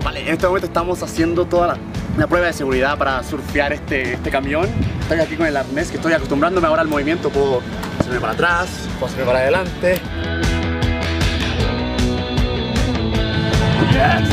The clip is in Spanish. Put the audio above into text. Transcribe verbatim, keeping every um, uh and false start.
Vale, en este momento estamos haciendo toda la, la prueba de seguridad para surfear este, este camión. Estoy aquí con el arnés, que estoy acostumbrándome ahora al movimiento. Puedo hacerme para atrás, puedo hacerme para adelante. Yes.